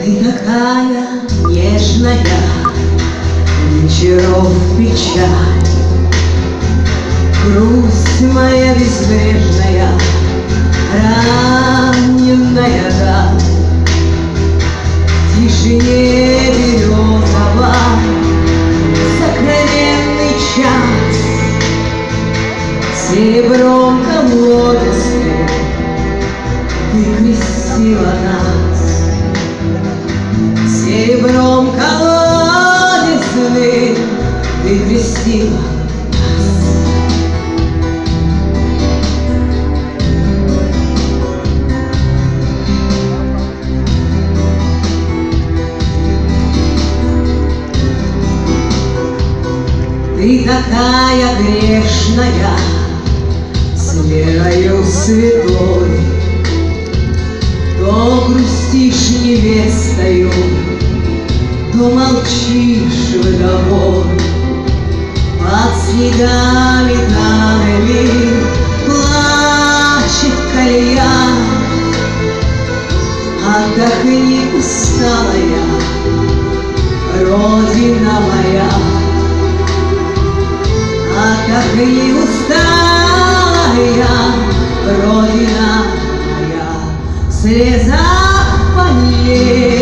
Ты такая нежная, вечеров печаль, грусть моя безбрежная, раненная даль. В тишине березовой сокровенный час, серебром колодезным ты крестила нас, серебром колодезным ты крестила нас. Ты такая грешная, с верою святой, то грустишь невестою, то молчишь вдовой. Под снегами талыми плачет колея. Отдохни, усталая Родина моя, отдохни, усталая Родина моя. В слезах по ней